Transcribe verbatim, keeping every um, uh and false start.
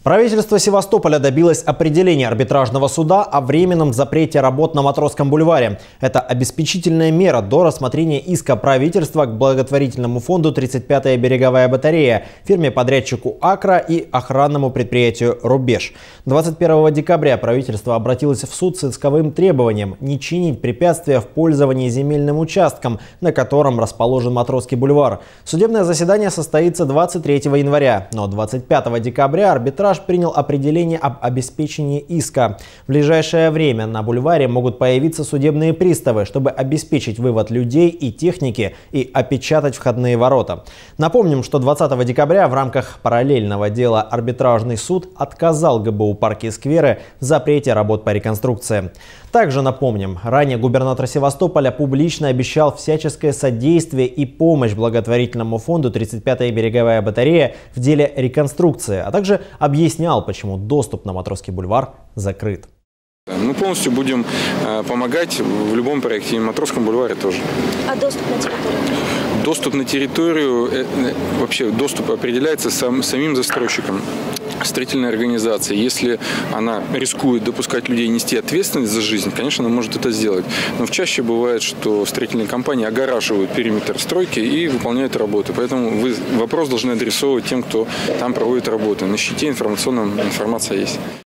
Правительство Севастополя добилось определения арбитражного суда о временном запрете работ на Матросском бульваре. Это обеспечительная мера до рассмотрения иска правительства к благотворительному фонду «тридцать пятая береговая батарея», фирме-подрядчику «Акра» и охранному предприятию «Рубеж». двадцать первого декабря правительство обратилось в суд с исковым требованием не чинить препятствия в пользовании земельным участком, на котором расположен Матросский бульвар. Судебное заседание состоится двадцать третьего января, но двадцать пятого декабря арбитраж принял определение об обеспечении иска. В ближайшее время на бульваре могут появиться судебные приставы, чтобы обеспечить вывод людей и техники и опечатать входные ворота. Напомним, что двадцатого декабря в рамках параллельного дела арбитражный суд отказал ГБУ «Парки и скверы» в запрете работ по реконструкции. Также напомним, ранее губернатор Севастополя публично обещал всяческое содействие и помощь благотворительному фонду «тридцать пятая береговая батарея» в деле реконструкции, а также объяснял, почему доступ на Матросский бульвар закрыт. Мы полностью будем помогать в любом проекте, и на Матросском бульваре тоже. А доступ на территорию? Доступ на территорию, вообще доступ определяется сам, самим застройщиком. Строительной организации, если она рискует допускать людей нести ответственность за жизнь, конечно, она может это сделать. Но чаще бывает, что строительные компании огораживают периметр стройки и выполняют работы. Поэтому вы вопрос должны адресовывать тем, кто там проводит работы. На щите информационная информация есть.